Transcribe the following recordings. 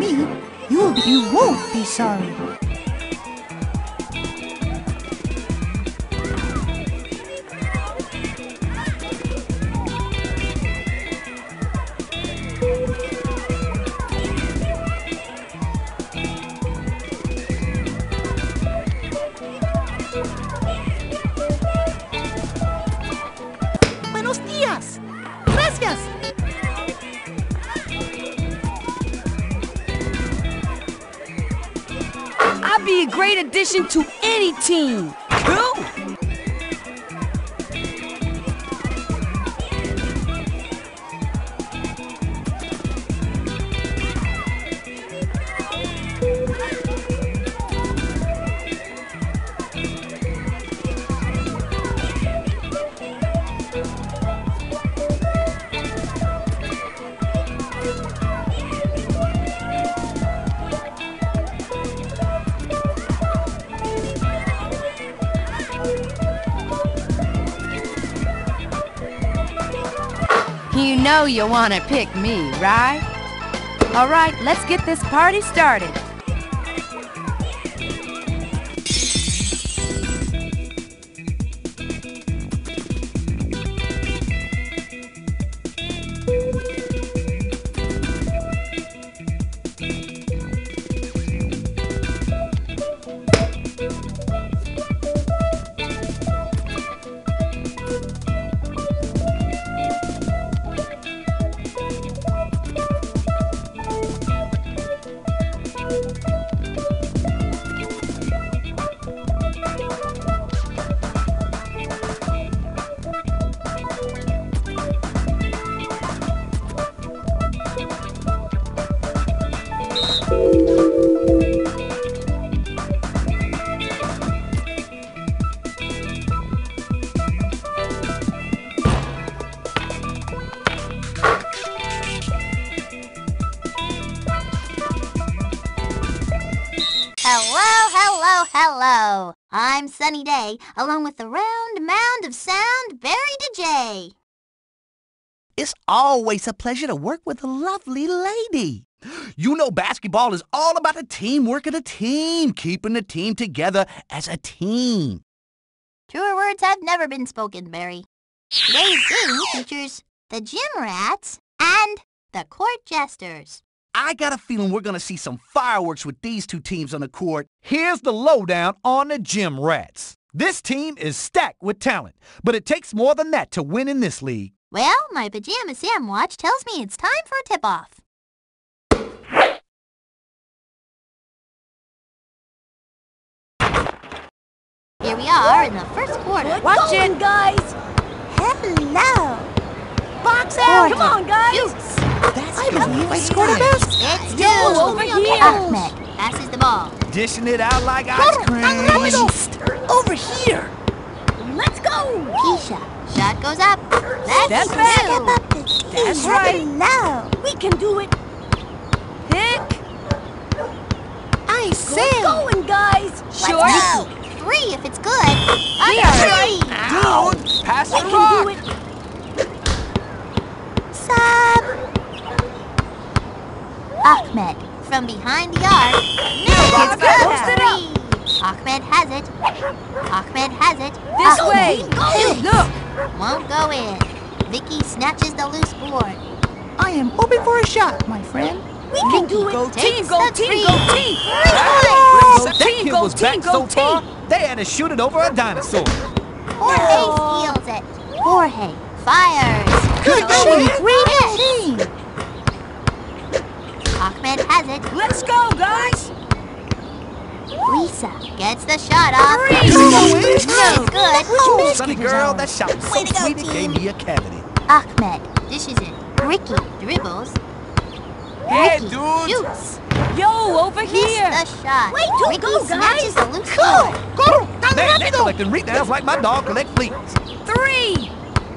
me, you won't be sorry. Buenos días. Gracias. I'd be a great addition to any team. Cool. You know you want to pick me, right? All right, let's get this party started. Hello, hello, hello. I'm Sunny Day, along with the round mound of sound, Barry DJ. It's always a pleasure to work with a lovely lady. You know basketball is all about the teamwork of the team, keeping the team together as a team. Truer words have never been spoken, Barry. Today's game features the Gym Rats and the Court Jesters. I got a feeling we're going to see some fireworks with these two teams on the court. Here's the lowdown on the Gym Rats. This team is stacked with talent, but it takes more than that to win in this league. Well, my Pajama Sam watch tells me it's time for a tip-off. Here we are in the first quarter. Watch it, guys. Hello. Box out. Come on, guys. I believe I scored a basket. It's Yo, two. over here. Ahmed passes the ball. Dishing it out like ice cream. Over here. Let's go. Keisha, shot goes up. That's Step two. back. That's right. Hello. We can do it. Pick. I say. Good going, guys. Let's Sure. go. Three if it's good. We Under are three. Dude, pass We the can rock. do it. Sub. Ahmed from behind the arc. It's good. Post it up. Three. Ahmed has it. Ahmed has it. This Ahmed way. shoots. Look. Won't go in. Vicky snatches the loose board. I am open for a shot, my friend. We can do it. Go Team, takes go the team, three. go team. That Team, kid go was team, back go so far, team. they had to shoot it over a dinosaur. Jorge steals it. Jorge fires. Good Jorge team. Great hits. team. Ahmed has it. Let's go, guys. Lisa gets the shot off. Three. It's good. Oh, Sunny girl, that shot was so Way to go, sweet it gave team. me a cavity. Ahmed dishes it. Ricky dribbles. Hey, Ricky dudes. shoots. Yo, over Missed here. the shot. Way to Ricky go, guys. snatches the loose board. Man, they're collecting rebounds like my dog collect fleas. Three.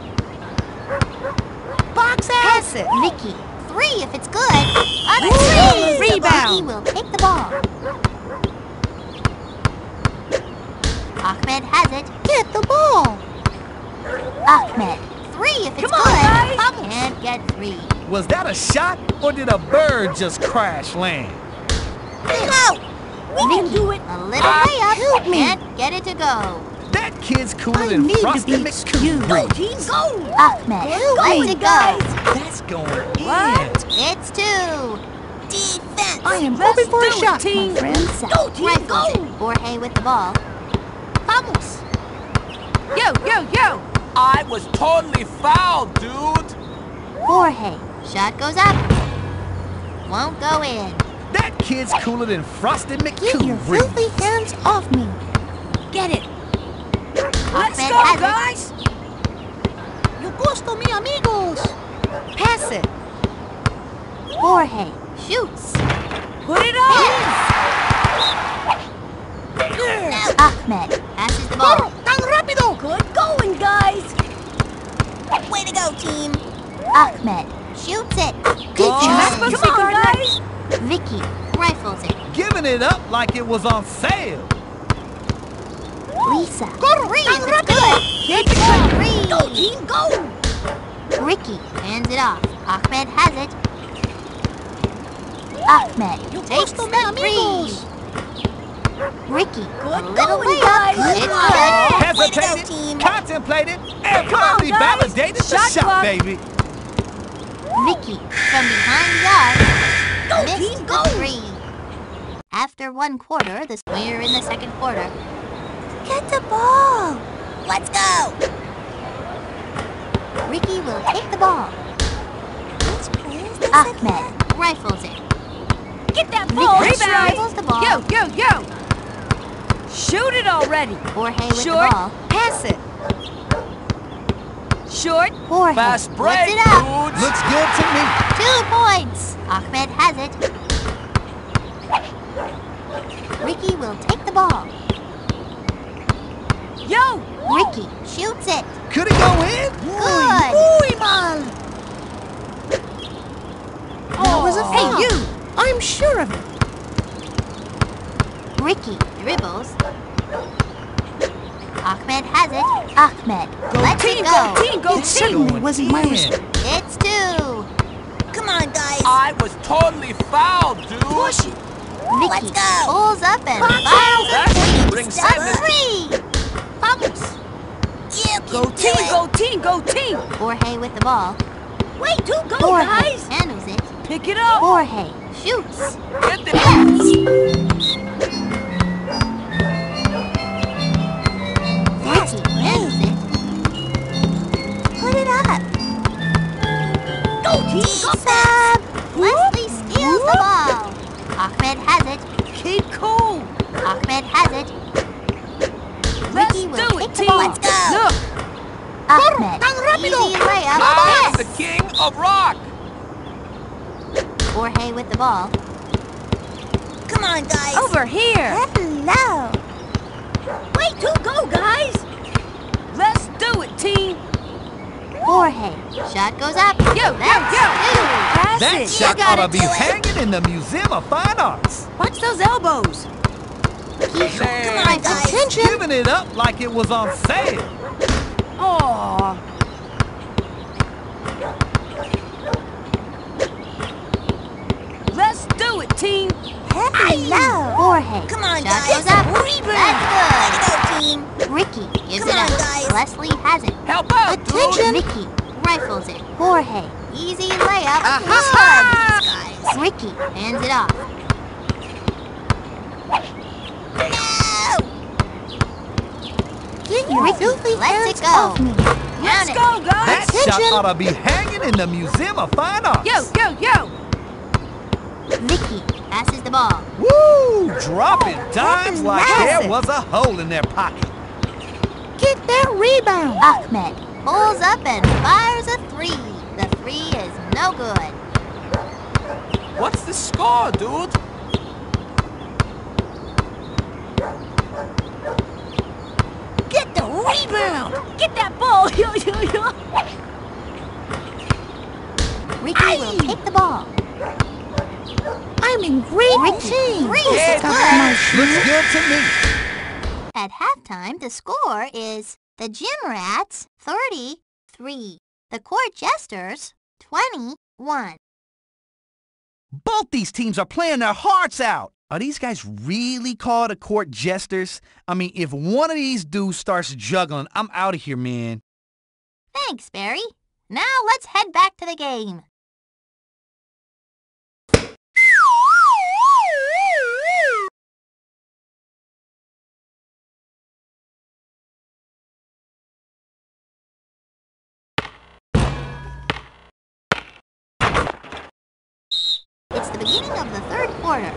Box out. Pass it. Vicky, three if it's good. Under three. Rebound. He will take the ball. Ahmed has it. Get the ball. Ahmed, three if it's Come on, good. guys. Can't get 3. Was that a shot or did a bird just crash land? No! We can do it. A little layup. Help me. Can't get it to go. That kid's cooler I than need to Frosted be excused. McCool. Go! Ahmed, let it go. That's going in. What? It's 2. Defense. I am open for a shot, my friend. Rifles it. Jorge with the ball. Vamos. Yo! I was totally fouled, dude. Jorge. Shot goes up. Won't go in. That kid's cooler than Frosted Get your McCool. filthy hands off me. Get it. Ahmed go, has guys. Yo gusto, mi amigos. Pass it. it. Jorge shoots. Put it on. Ahmed passes the ball. Tan rápido. Good going, guys. Way to go, team. Ahmed shoots it. Good Am I job. supposed to be guard next? Vicky rifles it. Giving it up like it was on sale. Lisa. Corre, tan rápido. Hits the 3. Go, team, go. Ricky hands it off. Ahmed has it. Ahmed takes gusto, mi the amigos. 3. Ricky, a Good little going, layup. guys. It's Good good. Hesitated, contemplated, and finally guys. validated the Shot shot, clock. baby. Vicky from behind the arc. Go, Missed team, the go. 3. After 1 quarter, we're in the 2nd quarter. Get the ball. Let's go. Ricky will take the ball. Ahmed rifles it. Get that Vicky ball. rifles the ball. Yo. Shoot it already. Jorge with Short. the ball. Pass it. Short. Jorge Fast puts break, it up. dudes. Looks good to me. 2 points. Ahmed has it. Ricky will take the ball. Yo. Ricky shoots it. Could it go in? Good. Muy mal. That was a Hey, foul. you. I'm sure of it. Ricky dribbles. Ahmed has it. Ahmed lets Team, it go. go, team, go, It certainly team. wasn't my in. mistake. It's 2. Come on, guys. I was totally fouled, dude. Push it. Vicky pulls up and Watch fires out. a Bring 3. seven. A 3. Vamos. Go, team, go, team. Jorge with the ball. Way to go, Jorge guys. handles it. Pick it up. Jorge shoots. Get the Ricky handles it. Put it up. Go, team, go. Sub. Leslie steals the ball. Ahmed has it. Keep cool. Ahmed has it. Let's Ricky will do take it, the team. ball. Let's go. Look. Ahmed, tan rápido. easy layup. I'm Yes. the king of rock. Jorge with the ball. Come on, guys. Over here. Hello. Way to go, guys. Let's do it, team. Jorge. Shot goes up. Yo. That's 2. Pass That it. shot gotta ought to be do it. hanging in the Museum of Fine Arts. Watch those elbows. Man. Come on, guys. Attention. Giving it up like it was on sale. Aw. Let's do it, team. Hello. Jorge. Come on, Shot guys. goes up. Rebound. That's good. Way to go, team. Ricky gives it up. Leslie has it. Help out, Attention. dude. Vicky rifles it. Jorge. Easy layup. Aha! Good. Ricky hands it off. No! Get your Ricky filthy lets hands it go. off me. Let's Down it. go, guys. That shot Attention. ought to be hanging in the Museum of Fine Arts. Yo. Vicky passes the ball. Woo! Dropping dimes like Pass there it. was a hole in their pocket. Get that rebound. Ahmed pulls up and fires a 3. The 3 is no good. What's the score, dude? Get the rebound. Get that ball. Yo. Ricky will take the ball. I'm in great Ricky, shape. 3 Yeah, is Got good. my shoe. Looks good to me. At halftime, the score is the Gym Rats 33, the Court Jesters 21. Both these teams are playing their hearts out. Are these guys really called a court jesters? I mean, if one of these dudes starts juggling, I'm out of here, man. Thanks, Barry. Now let's head back to the game. It's the beginning of the third quarter.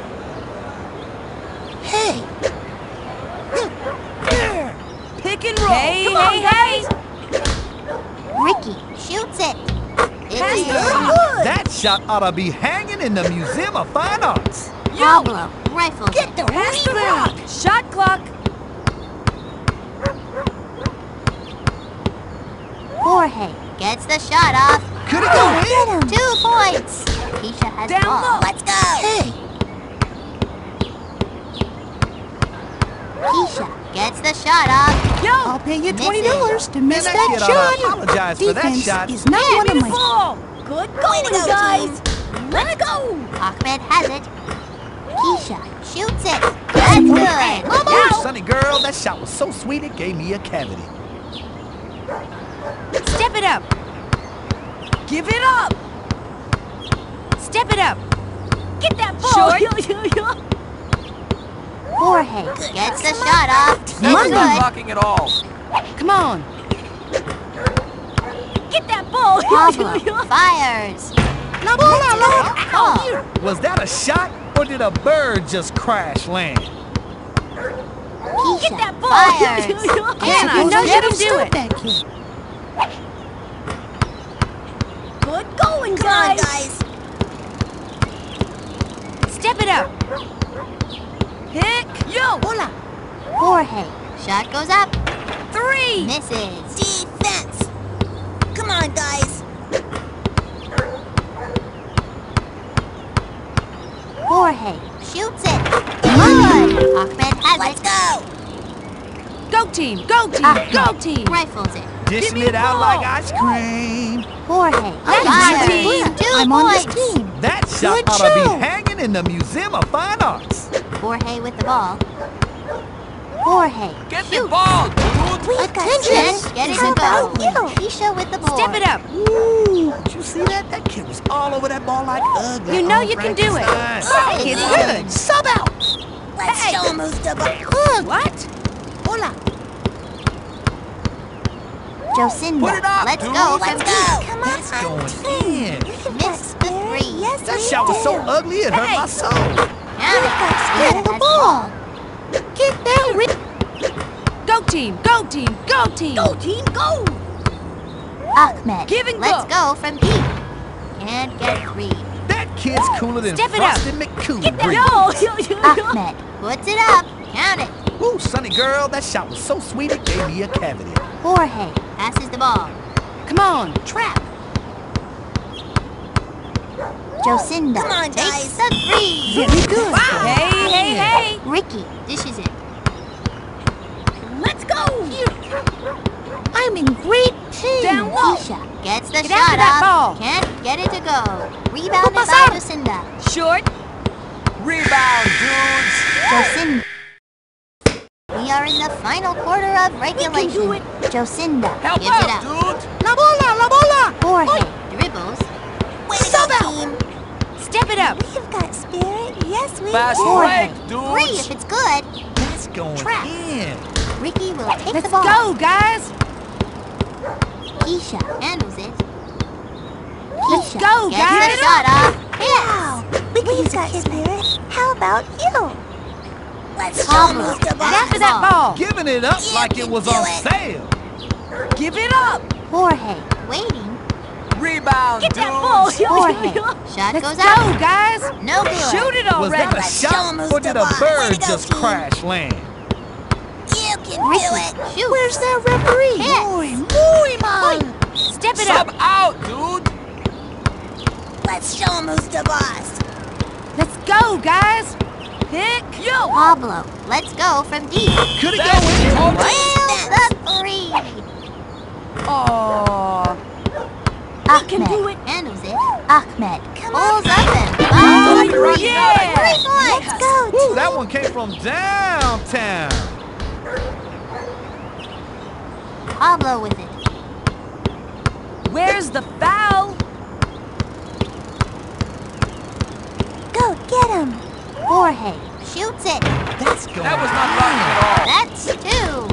Hey, Pick and roll. Hey. Ricky shoots it. It's in. That shot ought to be hanging in the Museum of Fine Arts. Pablo rifles it. Pass the rock. Shot clock. Jorge gets the shot off. Could it go in? 2 points. Keisha has Down the ball. low. Let's go. hey, Keisha gets the shot off. I'll pay you $20 to miss Man, that kid ought to shot. apologize for that Defense shot. is not one of my... Ball. Good going, guys. Let's go. Ahmed has it. Keisha shoots it. That's good. Ooh, Sonny girl, that shot was so sweet it gave me a cavity. Step it up. Give it up. Step it up. Get that ball. Jorge gets the shot off. It's Never not good. blocking at all. Come on. Get that ball. Pablo fires. La bola, la... Ball. Was that a shot or did a bird just crash land? Keisha that ball. fires. Hannah, Suppose no, I you should can have do stopped it. that kid. Good going, guys. Step it up. Pick. Yo. Hola. Jorge. Shot goes up. 3. Misses. Defense. Come on, guys. Jorge shoots it. Good. Ahmed has it. Go team. Go team. Go team. Rifles it. Dishing me it the out ball. like ice cream. Jorge That's fires. my team. 2 I'm on this points. team. That shot Good ought to show. be hanging in the Museum of Fine Arts. Jorge with the ball. Jorge Get the shoots. ball, dude. Attention. Get it to go. Keisha with the ball. Step it up. Ooh, did you see that? That kid was all over that ball like ugly. You know on you can do it. Frankenstein. Kid's good. Sub out. Let's show him who's the good. What? Hola. Jocinda. Put it up, Let's dude. go. Let's go. Come That's going in. Missed the 3. Yes, That shot was so ugly it hurt my soul. Get the ball. Get that Go team. Go team. Go team. Go team. Go. Ahmed. Give and Let's go. go from deep. Can't get 3. That kid's cooler than Step it up. Frosted McCool. Ahmed puts it up. Count it. Ooh, Sonny girl, that shot was so sweet it gave me a cavity. Jorge passes the ball. Come on. trap. Jocinda Come on, takes guys. the 3. Very good. Hey. Ricky dishes it. Let's go. I'm in great team. Down low. Keisha gets the Get after shot that off. ball. Can't get it to go. Rebounded by Pasar. Jocinda. Short. Rebound, dudes. Jocinda. We are in the final quarter of regulation. do it. Jocinda Help gives it out, up. dude. La bola, la bola. Jorge dribbles. Sub out. Step it up. We've got spirit. Yes, we Fast Jorge. break, 3 dudes. if it's good. That's going Trap. in. Ricky will take Let's the ball. go, guys. Keisha handles it. Let's Keisha go, gets guys. the shot off. Wow. We've got spirit. How about you? Let's Pablo Get after that ball. Giving it up like it was on sale. Give it up. Jorge waiting. Rebound, Get dudes. that ball. Jorge. Shot Let's goes go, up. guys. No good. Shoot it Was already. that a shot or did a bird just crash land? You can Ricky shoots. Where's that referee? Hit. Muy mal. Step it Sub up. out, dude. Let's show him who's the boss. Let's go, guys. Pick. Yo. Pablo. Let's go from deep. Could it That's go in? totally. Nails the 3. Oh. can do it. handles it. Ahmed Come pulls on. up and Oh, finds the three. yeah. 3 points. Let's go, Ooh, team. that one came from downtown. Pablo with it. Where's the foul? Go get him. Jorge shoots it. That's going That was not blocking at all. That's 2.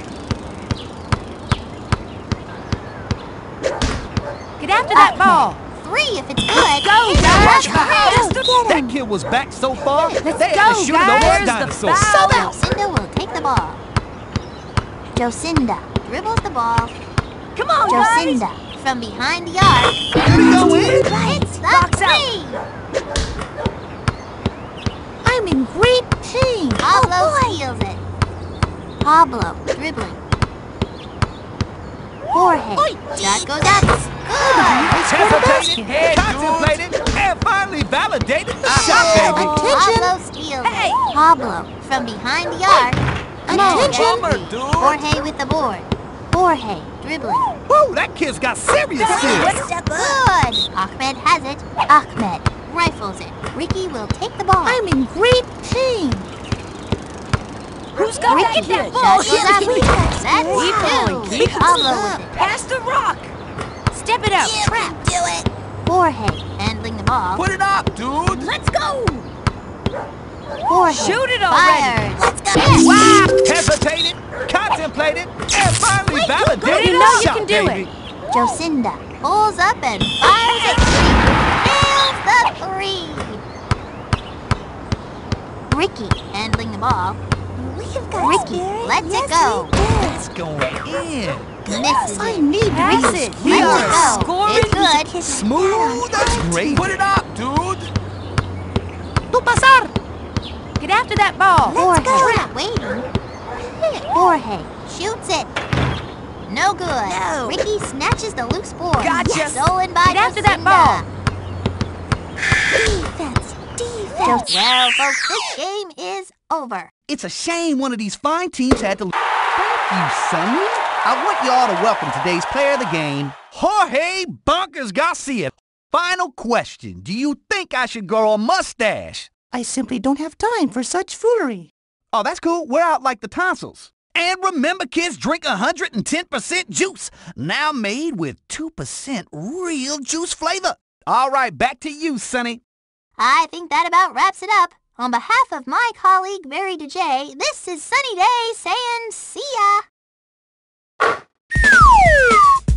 Get after that ball. 3 if it's good. Go, It's guys. a Go get That him. kid was back so far. Let's they had go, to shoot guys. it over a Where's the dinosaur. foul? Jocinda will take the ball. Jocinda dribbles the ball. Come on, guys. Jocinda from behind the arc. Did he go in? It's the Box out. 3. I'm in great shape. Pablo steals it. Pablo dribbling. Jorge. Shot goes up. Good. Hesitated, Hey, contemplated, and finally validated the Oh, shot, baby. Attention. Pablo steals Hey. it. Pablo from behind the arc. Attention. Bomber, dude. Jorge with the board. Jorge dribbling. Woo, that kid's got serious skills. Good. Ahmed has it. Ahmed rifles it. Ricky will take the ball. I'm in great shape. Who's got Ricky that shot ball? goes up. Keep That's going, 2. keep Pablo it with it. Pass the rock. Step it up. Trap. Do it. Jorge handling the ball. Put it up, dude. Let's go. Jorge Shoot it already. fires. Let's go. Wow! Hesitated, contemplated, and finally validated You the know you shot, can do baby. it. Jocinda pulls up and fires a 3. Nails the 3. Ricky handling the ball. We've got Ricky spirit. lets Yes, it go. we do. It's going in. Misses I it. need Pass these. it. We Let's are go. scoring. It's good. Kiss Smooth as gravy. Put it up, dude. Tu pasar. Get after that ball. Let's go. Jorge waiting. Jorge shoots it. No good. No. Ricky snatches the loose board. Gotcha. Stolen by Get after that Jocinda. Defense. Defense. Well, folks, this game is over. It's a shame one of these fine teams had to lose. Thank you, Sonny. I want y'all to welcome today's player of the game, Jorge Bonkers Garcia. Final question. Do you think I should grow a mustache? I simply don't have time for such foolery. Oh, that's cool. We're out like the tonsils. And remember, kids, drink 110% juice. Now made with 2% real juice flavor. All right, back to you, Sonny. I think that about wraps it up. On behalf of my colleague, Mary DJ, this is Sunny Day saying see ya.